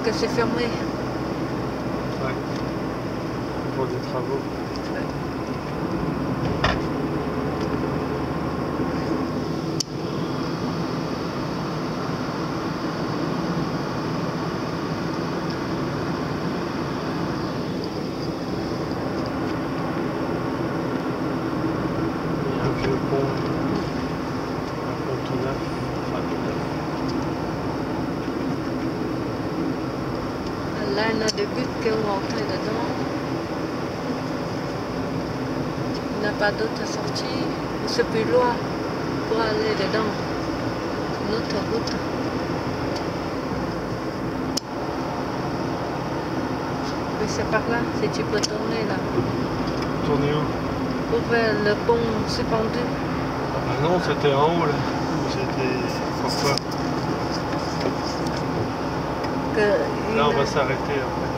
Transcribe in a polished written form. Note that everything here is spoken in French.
que c'est fermé. Ouais. Pour des travaux. Ouais. Il y a un vieux pont. Un pont tout neuf. Enfin tout neuf. Là, il y en a des buts qui ont rentré dedans. Il n'y a pas d'autre sortie. C'est plus loin pour aller dedans. Une autre route. Mais c'est par là, si tu peux tourner là. Tourner où? Pour vers le pont suspendu. Ah bah non, c'était en haut là. C'était François. Que Là on va s'arrêter après.